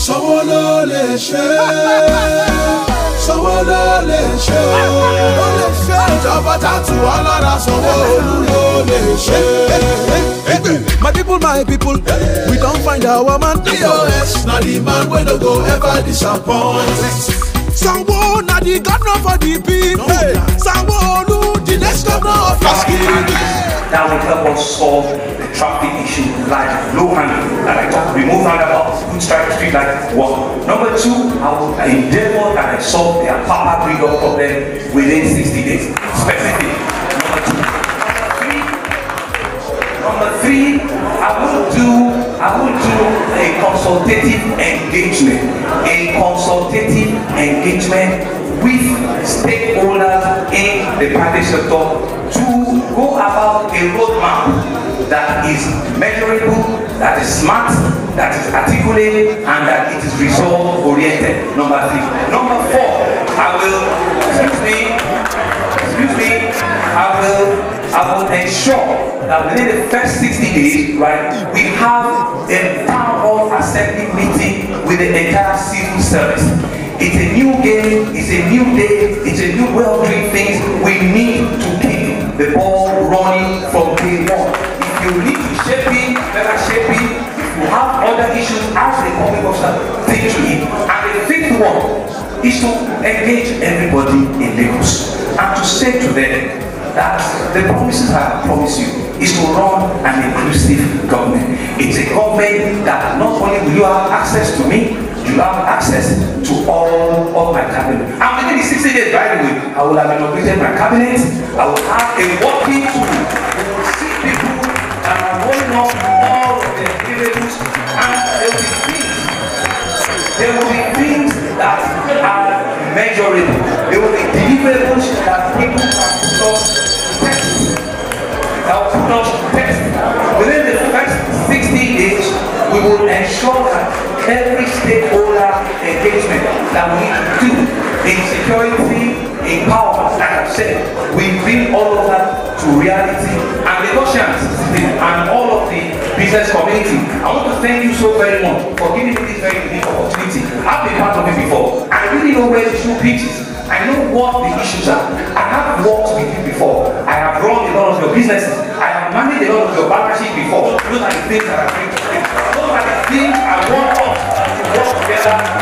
Sanwó ló lè ṣe, Sanwó ló lè ṣe o. Ìjọba tàtù alára Sanwó-Olú ló lè ṣe. My people, we don't find our man. POS na the man wey no go ever disappoint. Sanwó na the governor for the people. Sanwó-Olú, the next governor of Askiri. That will help us solve the traffic issue like low handling, like I talk, remove roundabouts, good strike street like one. Number two, I will endeavor that I solve their Papa breed up problem within 60 days. Specific. Number three, I will do a consultative engagement. A consultative engagement with stakeholders in the private sector to go about a roadmap that is measurable, that is smart, that is articulate, and that it is result oriented. Number three. Number four, I will ensure that within the first 60 days, right, we have a town hall assembly meeting with the entire civil service. It's a new game, it's a new day, it's a new way of doing things. We need to keep the ball running from day one. If you need to shape it, better shape it. If you have other issues, ask the public officer, take to it. And the fifth one is to engage everybody in Lagos and to say to them that the promises I promise you is to run an inclusive government. It's a government that not only will you have access to me, you have access to all my cabinet. And within the 60 days, by the way, I will have inaugurated my cabinet. I will have a working tool. We will see people that are rolling up all of their deliverables, and there will be things that are measurable. There will be deliverables that people can put us to test. That will put us to test. Within the first 60 days, we will ensure that every stakeholder engagement that we need to do in security, in power, like I've said, we bring all of that to reality. And the Lagosians and all of the business community, I want to thank you so very much for giving me this very unique opportunity. I've been part of it before. I really know where the shoe pitches. I know what the issues are. I have worked with you before. I have run a lot of your businesses. I have managed a lot of your partnerships before. Those are the things that I bring to you. Those are the things I want us to work together